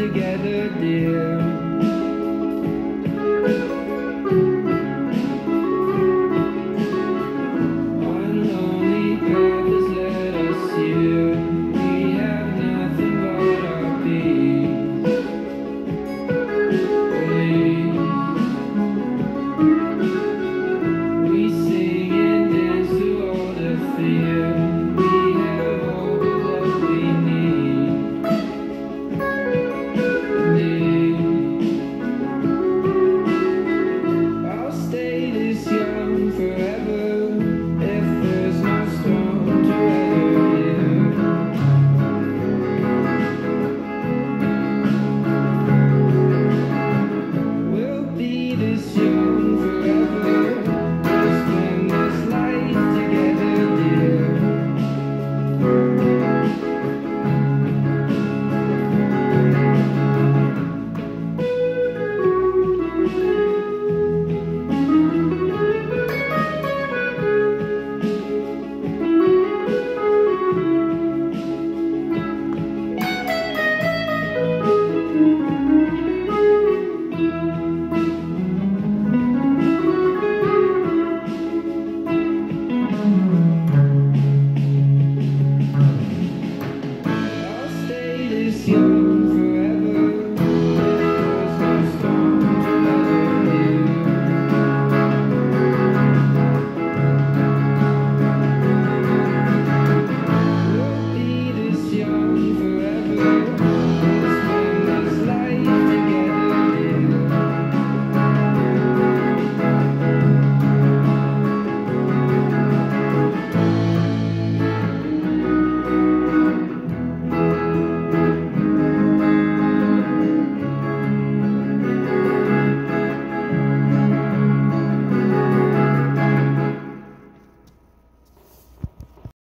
together, dear. One lonely path has led us here. We have nothing but our peace. We sing and dance through all the fear. We have all of what we need. I'll stay this young forever if there's no storm to weather here. We'll be this young forever. We'll spend this life together, dear. I'll stay this young